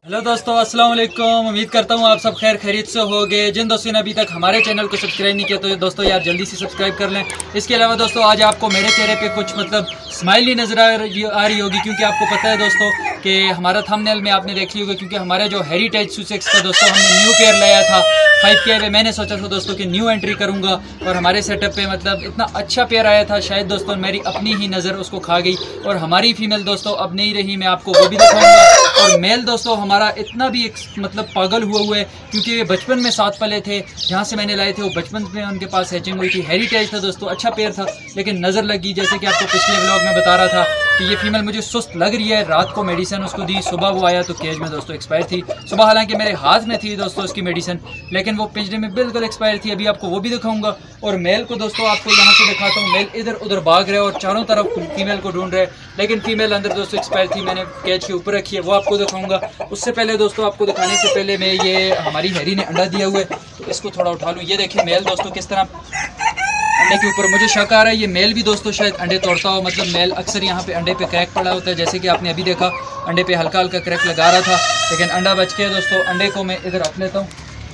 Hello दोस्तों, अस्सलाम वालेकुम। उम्मीद करता हूँ आप सब खैर खैरियत से होंगे। जिन दोस्तों ने अभी तक हमारे चैनल को सब्सक्राइब नहीं किया तो दोस्तों यार जल्दी से सब्सक्राइब कर लें। इसके अलावा दोस्तों आज आपको मेरे चेहरे पे कुछ स्माइल ही नज़र आ रही होगी, क्योंकि आपको पता है दोस्तों कि हमारा थंबनेल में आपने देख ली होगी, क्योंकि हमारा जो हेरिटेज सुसेक्स का दोस्तों हमने न्यू पेयर लाया था 5K पे। मैंने सोचा था दोस्तों कि न्यू एंट्री करूँगा और हमारे सेटअप पे इतना अच्छा पेयर आया था, शायद दोस्तों मेरी अपनी ही नज़र उसको खा गई और हमारी फीमेल दोस्तों अब नहीं रही। मैं आपको वो भी दिखाऊंगा। और मेल दोस्तों हमारा इतना भी पागल हुआ है, क्योंकि वे बचपन में साथ पले थे, जहाँ से मैंने लाए थे वो बचपन में उनके पास हैचिंग हुई थी। हेरिटेज था दोस्तों, अच्छा पेयर था, लेकिन नज़र लगी। जैसे कि आपको पिछले व्लॉग में बता रहा था कि ये फीमेल मुझे सुस्त लग रही है। रात को मेडिसिन उसको दी, सुबह वो आया तो केज में दोस्तों एक्सपायर थी। सुबह हालांकि मेरे हाथ में थी दोस्तों उसकी मेडिसिन, लेकिन वो पिंजरे में बिल्कुल एक्सपायर थी। अभी आपको वो भी दिखाऊंगा। और मेल को दोस्तों आपको यहाँ से दिखाता हूँ। मेल इधर उधर भाग रहे और चारों तरफ फीमेल को ढूंढ रहे, लेकिन फीमेल अंदर दोस्तों एक्सपायर थी। मैंने केज के ऊपर रखी है, वो आपको दिखाऊंगा। उससे पहले दोस्तों आपको दिखाने से पहले मैं ये हमारी हेरी ने अंडा दिया हुआ है तो इसको थोड़ा उठा लूँ। ये देखिए मेल दोस्तों किस तरह अंडे के ऊपर, मुझे शक आ रहा है ये मेल भी दोस्तों शायद अंडे तोड़ता हो। मेल अक्सर यहाँ पे अंडे पे क्रैक पड़ा होता है, जैसे कि आपने अभी देखा अंडे पे हल्का हल्का क्रैक लगा रहा था, लेकिन अंडा बच गया दोस्तों। अंडे को मैं इधर रख लेता हूँ,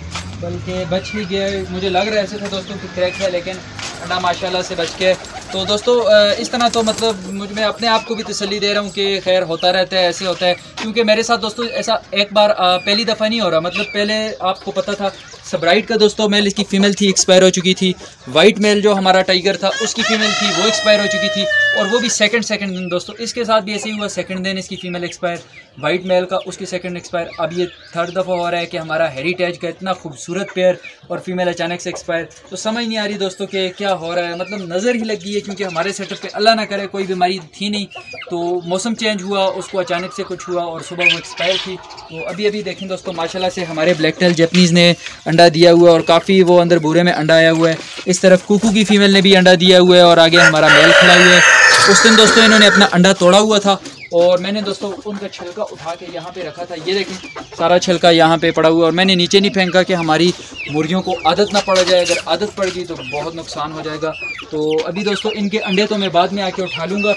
बल्कि बच ही गया। मुझे लग रहा है ऐसे था दोस्तों कि क्रैक है, लेकिन अंडा माशाल्लाह से बच गया। तो दोस्तों इस तरह तो मैं अपने आप को भी तसल्ली दे रहा हूँ कि खैर होता रहता है, ऐसे होता है। क्योंकि मेरे साथ दोस्तों ऐसा एक बार पहली दफ़ा नहीं हो रहा। पहले आपको पता था सबराइट का दोस्तों मेल इसकी फ़ीमेल थी, एक्सपायर हो चुकी थी। वाइट मेल जो हमारा टाइगर था उसकी फ़ीमेल थी, वो एक्सपायर हो चुकी थी, और वो भी सेकंड दिन दोस्तों। इसके साथ भी ऐसे ही हुआ, सेकंड दिन इसकी फ़ीमेल एक्सपायर, वाइट मेल का उसकी सेकंड एक्सपायर। अब ये थर्ड दफ़ा हो रहा है कि हमारा हेरिटेज का इतना खूबसूरत पेयर और फीमेल अचानक से एक्सपायर। तो समझ नहीं आ रही दोस्तों कि क्या हो रहा है। नज़र ही लग गई है, क्योंकि हमारे सेटअप पे अल्लाह ना करे कोई बीमारी थी नहीं, तो मौसम चेंज हुआ, उसको अचानक से कुछ हुआ और सुबह वो एक्सपायर थी। तो अभी देखें दोस्तों माशाल्लाह से हमारे ब्लैक टेल जैपनीज़ ने अंडा दिया हुआ है और काफ़ी वो अंदर भूरे में अंडा आया हुआ है। इस तरफ कुकू की फ़ीमेल ने भी अंडा दिया हुआ है और आगे हमारा मेल खड़ा हुआ है। उस दिन दोस्तों इन्होंने अपना अंडा तोड़ा हुआ था और मैंने दोस्तों उनका छिलका उठा के यहाँ पे रखा था। ये देखें सारा छिलका यहाँ पे पड़ा हुआ है और मैंने नीचे नहीं फेंका कि हमारी मुर्गियों को आदत ना पड़ जाए। अगर आदत पड़ गई तो बहुत नुकसान हो जाएगा। तो अभी दोस्तों इनके अंडे तो मैं बाद में आके उठा लूँगा,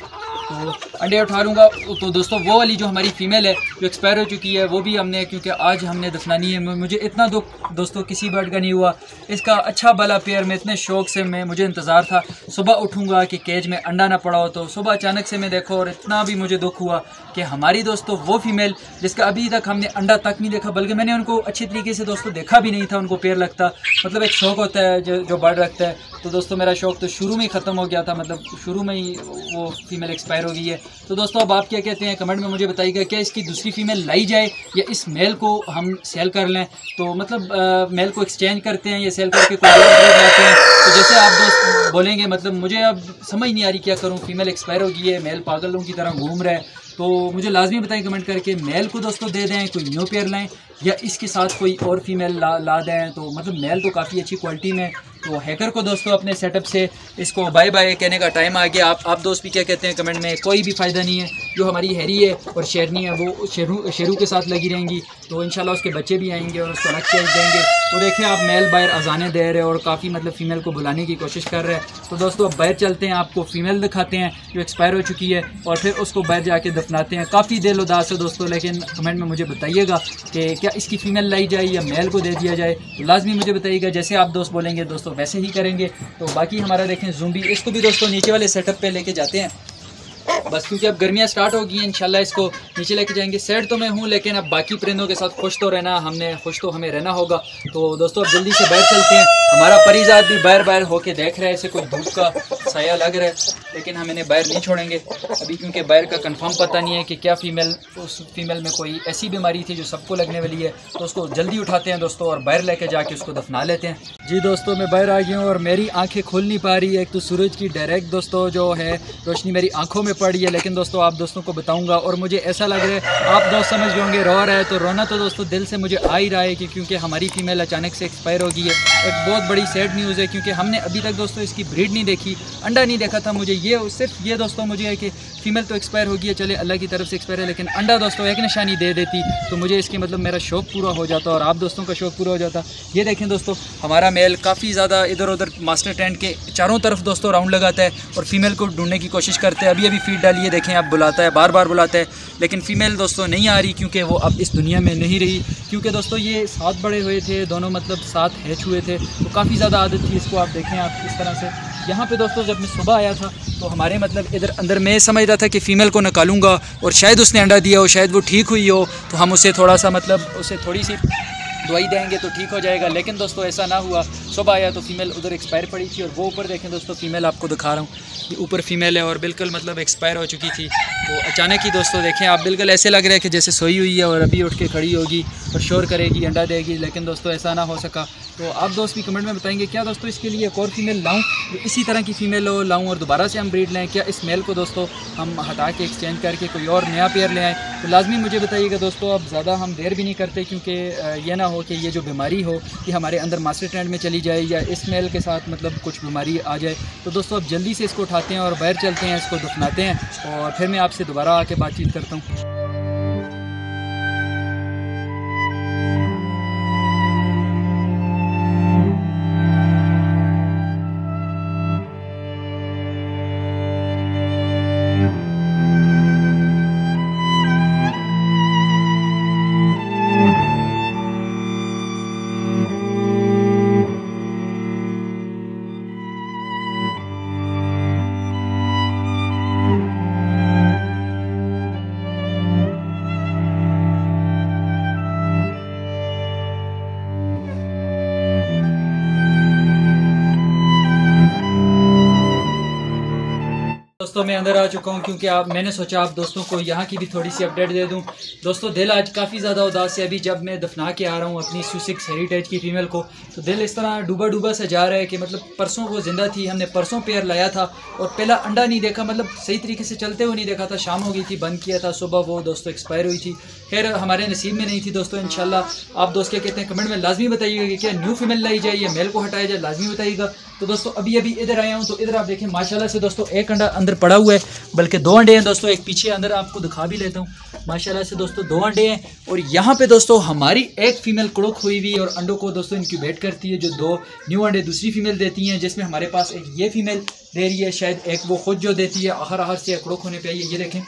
तो अंडे उठा लूँगा। तो दोस्तों वो वाली जो हमारी फ़ीमेल है जो एक्सपायर हो चुकी है वो भी हमने, क्योंकि आज हमने दफनानी है। मुझे इतना दुख दोस्तों किसी बर्ड का नहीं हुआ। इसका अच्छा भला पेयर में इतने शौक़ से मुझे इंतज़ार था सुबह उठूँगा कि केज में अंडा ना पड़ा हो। तो सुबह अचानक से मैं देखो और इतना भी मुझे दुख हुआ कि हमारी दोस्तों वो फीमेल जिसका अभी तक हमने अंडा तक नहीं देखा, बल्कि मैंने उनको अच्छी तरीके से दोस्तों देखा भी नहीं था उनको पेयर लगता। एक शौक़ होता है जो बर्ड रखता है। तो दोस्तों मेरा शौक़ तो शुरू में ही ख़त्म हो गया था, शुरू में ही वो फीमेल एक्सपायर हो गई है। तो दोस्तों अब आप क्या कहते हैं कमेंट में मुझे बताइएगा, क्या इसकी दूसरी फीमेल लाई जाए या इस मेल को हम सेल कर लें? तो मेल को एक्सचेंज करते हैं या सेल करके कोई और ब्रीड लाते हैं? तो जैसे आप दोस्त बोलेंगे, मुझे अब समझ नहीं आ रही क्या करूं। फीमेल एक्सपायर हो गई है, मेल पागलों की तरह घूम रहा है। तो मुझे लाजमी बताएं कमेंट करके, मेल को दोस्तों दे दें, कोई न्यू पेयर लाएँ या इसके साथ कोई और फीमेल ला दें। तो मेल तो काफ़ी अच्छी क्वालिटी में। तो हैकर को दोस्तों अपने सेटअप से इसको बाय बाय कहने का टाइम आ गया। आप दोस्त भी क्या कहते हैं कमेंट में? कोई भी फ़ायदा नहीं है। जो हमारी हैरी है और शेरनी है वो शेरू के साथ लगी रहेंगी, तो इंशाल्लाह उसके बच्चे भी आएंगे और उसको अलग चेंज देंगे। तो देखिए आप मेल बाहर अजाने दे रहे हैं और काफ़ी फीमेल को बुलाने की कोशिश कर रहे हैं। तो दोस्तों अब बाहर चलते हैं, आपको फ़ीमेल दिखाते हैं जो एक्सपायर हो चुकी है और फिर उसको बाहर जाके दफनाते हैं। काफ़ी दिल उदास है दोस्तों, लेकिन कमेंट में मुझे बताइएगा कि क्या इसकी फ़ीमेल लाई जाए या मेल को दे दिया जाए। तो लाजमी मुझे बताइएगा, जैसे आप दोस्त बोलेंगे दोस्तों वैसे ही करेंगे। तो बाकी हमारा देखें ज़ुम्बी, इसको भी दोस्तों नीचे वाले सेटअप पे लेके जाते हैं बस, क्योंकि अब गर्मियाँ स्टार्ट हो गई हैं। इंशाल्लाह इसको नीचे लेके जाएंगे। सैड तो मैं हूँ, लेकिन अब बाकी परिंदों के साथ खुश तो हमें रहना होगा। तो दोस्तों अब जल्दी से बाहर चलते हैं। हमारा परिजात भी बाहर होके देख रहा है, ऐसे कोई धूप का साया लग रहा है, लेकिन हम इन्हें बाहर नहीं छोड़ेंगे अभी, क्योंकि बाहर का कंफर्म पता नहीं है कि क्या उस फीमेल में कोई ऐसी बीमारी थी जो सबको लगने वाली है। तो उसको जल्दी उठाते हैं दोस्तों और बाहर लेके जाके उसको दफना लेते हैं। जी दोस्तों मैं बाहर आ गया हूँ और मेरी आंखें खुल नहीं पा रही है। एक तो सूरज की डायरेक्ट दोस्तों जो है रोशनी मेरी आंखों में पड़ी है, लेकिन दोस्तों आप दोस्तों को बताऊंगा और मुझे ऐसा लग रहा है, आप दोस्त समझ गए होंगे रो रहा है, तो रोना तो दोस्तों दिल से मुझे आ ही रहा है कि क्योंकि हमारी फीमेल अचानक से एक्सपायर हो गई है। एक बहुत बड़ी सैड न्यूज़ है, क्योंकि हमने अभी तक दोस्तों इसकी ब्रीड नहीं देखी, अंडा नहीं देखा था। मुझे ये सिर्फ ये दोस्तों मुझे है कि फ़ीमेल तो एक्सपायर होगी है, चले अल्लाह की तरफ से एक्सपायर है, लेकिन अंडा दोस्तों एक निशानी दे देती तो मुझे इसकी मतलब मेरा शौक़ पूरा हो जाता और आप दोस्तों का शौक़ पूरा हो जाता। ये देखें दोस्तों, हमारा मेल काफ़ी ज़्यादा इधर उधर मास्टर टेंट के चारों तरफ दोस्तों राउंड लगाता है और फीमेल को ढूंढने की कोशिश करते हैं। अभी फीड डालिए, देखें आप, बुलाता है, बार बार बुलाता है, लेकिन फ़ीमेल दोस्तों नहीं आ रही क्योंकि वो अब इस दुनिया में नहीं रही। क्योंकि दोस्तों ये साथ बड़े हुए थे दोनों, मतलब साथ हैच हुए थे, तो काफ़ी ज़्यादा आदत थी इसको। आप देखें आप इस तरह से यहाँ पे दोस्तों जब मैं सुबह आया था तो हमारे मतलब इधर अंदर मैं समझ रहा था कि फ़ीमेल को निकालूंगा और शायद उसने अंडा दिया हो, शायद वो ठीक हुई हो, तो हम उसे थोड़ा सा मतलब उसे थोड़ी सी दवाई देंगे तो ठीक हो जाएगा। लेकिन दोस्तों ऐसा ना हुआ। सुबह आया तो फ़ीमेल उधर एक्सपायर पड़ी थी और वो ऊपर देखें दोस्तों, फ़ीमेल आपको दिखा रहा हूँ, ये ऊपर फ़ीमेल है और बिल्कुल मतलब एक्सपायर हो चुकी थी। तो अचानक ही दोस्तों देखें आप, बिल्कुल ऐसे लग रहा है कि जैसे सोई हुई है और अभी उठ के खड़ी होगी और शोर करेगी, अंडा देगी, लेकिन दोस्तों ऐसा ना हो सका। तो आप दोस्त भी कमेंट में बताएंगे क्या दोस्तों इसके लिए एक और फीमेल लाऊं, जो इसी तरह की फ़ीमेल हो लाऊं और दोबारा से हम ब्रीड लें, क्या इस मेल को दोस्तों हम हटा के एक्सचेंज करके कोई और नया पेयर ले आएँ? तो लाजमी मुझे बताइएगा दोस्तों। अब ज़्यादा हम देर भी नहीं करते क्योंकि ये ना हो कि ये जो बीमारी हो कि हमारे अंदर मास्टर ट्रेंड में चली जाए या इस मेल के साथ मतलब कुछ बीमारी आ जाए। तो दोस्तों अब जल्दी से इसको उठाते हैं और बाहर चलते हैं, इसको दफनाते हैं और फिर मैं आपसे दोबारा आके बातचीत करता हूँ। दोस्तों मैं अंदर आ चुका हूँ क्योंकि मैंने सोचा आप दोस्तों को यहाँ की भी थोड़ी सी अपडेट दे दूँ। दोस्तों दिल आज काफ़ी ज़्यादा उदास है। अभी जब मैं दफना के आ रहा हूँ अपनी Sioux हेरिटेज की फ़ीमेल को, तो दिल इस तरह डूबा डूबा से जा रहा है कि मतलब परसों वो ज़िंदा थी, हमने परसों पेयर लाया था और पहला अंडा नहीं देखा, मतलब सही तरीके से चलते हुए नहीं देखा था। शाम हो गई थी, बंद किया था, सुबह वो दोस्तों एक्सपायर हुई थी। खैर हमारे नसीब में नहीं थी दोस्तों। इंशाल्लाह आप दोस्त क्या कहते हैं कमेंट में लाजमी बताइएगा कि क्या न्यू फीमेल लाई जाए या मेल को हटाया जाए, लाजमी बताइएगा। तो दोस्तों अभी इधर आया हूँ तो इधर आप देखें माशाल्लाह से दोस्तों एक अंडा अंदर पड़ा हुआ है, बल्कि 2 अंडे हैं दोस्तों, एक पीछे अंदर आपको दिखा भी लेता हूँ। माशाल्लाह से दोस्तों 2 अंडे हैं और यहाँ पे दोस्तों हमारी एक फीमेल कुड़क हुई हुई और अंडों को दोस्तों इनक्यूबेट करती है, जो 2 न्यू अंडे दूसरी फीमेल देती हैं, जिसमें हमारे पास एक ये फीमेल दे रही है, शायद एक वो खुद जो देती है आहर से कुड़क होने पर आई है। ये देखें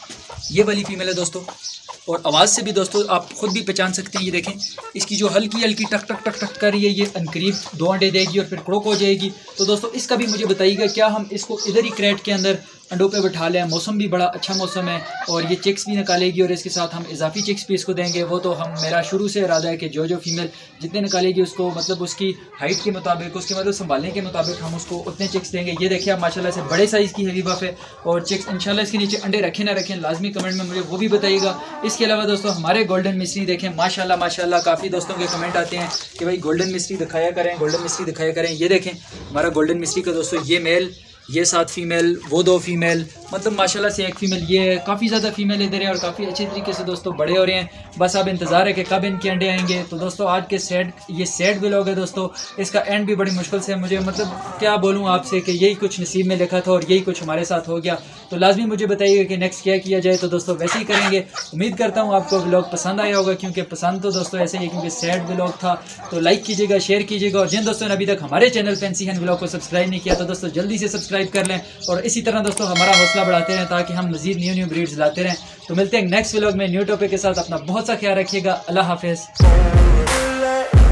ये वाली फीमेल है दोस्तों, और आवाज़ से भी दोस्तों आप खुद भी पहचान सकते हैं। ये देखें इसकी जो हल्की हल्की टक टक टक टक कर रही है, ये अनकरीब 2 अंडे देगी और फिर कुड़क हो जाएगी। तो दोस्तों इसका भी मुझे बताइएगा क्या हम इसको इधर ही क्रेट के अंदर अंडों पे बैठा लें? मौसम भी बड़ा अच्छा मौसम है और ये चिक्स भी निकालेगी और इसके साथ हम इजाफी चिक्स भी इसको देंगे। वो तो हम मेरा शुरू से इरादा है कि जो फीमेल जितने निकालेगी उसको मतलब उसकी हाइट के मुताबिक, उसके मतलब संभालने के मुताबिक हम उसको उतने चिक्स देंगे। ये देखिए आप माशाल्लाह से बड़े साइज़ की हेवी बफ है और चिक्स इंशाल्लाह इसके नीचे अंडे रखें ना रखें लाजमी कमेंट में मुझे वो भी बताइएगा। इसके अलावा दोस्तों हमारे गोल्डन मिस्ट्री देखें माशाल्लाह माशाल्लाह, काफ़ी दोस्तों के कमेंट आते हैं कि भाई गोल्डन मिस्ट्री दिखाया करें, गोल्डन मिस्ट्री दिखाया करें। ये देखें हमारा गोल्डन मिस्ट्री का दोस्तों ये मेल, ये 7 फीमेल, वो 2 फीमेल, मतलब माशाल्लाह से एक फ़ीमेल, ये काफ़ी ज़्यादा फीमेल इधर है और काफ़ी अच्छे तरीके से दोस्तों बड़े हो रहे हैं। बस अब इंतज़ार है कि कब इनके अंडे आएंगे। तो दोस्तों आज के ये सैड व्लॉग है दोस्तों, इसका एंड भी बड़ी मुश्किल से मुझे मतलब क्या बोलूँ आपसे कि यही कुछ नसीब में लिखा था और यही कुछ हमारे साथ हो गया। तो लाजमी मुझे बताइएगा कि नेक्स्ट क्या किया जाए। तो दोस्तों वैसे ही करेंगे। उम्मीद करता हूँ आपको व्लॉग पसंद आया होगा, क्योंकि पसंद तो दोस्तों ऐसे ही क्योंकि सैड व्लॉग था। तो लाइक कीजिएगा, शेयर कीजिएगा और जिन दोस्तों ने अभी तक हमारे चैनल फैंसी हैंड व्लॉग को सब्सक्राइब नहीं किया तो दोस्तों जल्दी से सब्सक्राइब कर लें और इसी तरह दोस्तों हमारा हौसला बढ़ाते रहें ताकि हम मज़ीद न्यू ब्रीड्स लाते रहें। तो मिलते हैं नेक्स्ट व्लॉग में न्यू टॉपिक के साथ। अपना बहुत सा ख्याल रखिएगा। अल्लाह हाफिज़।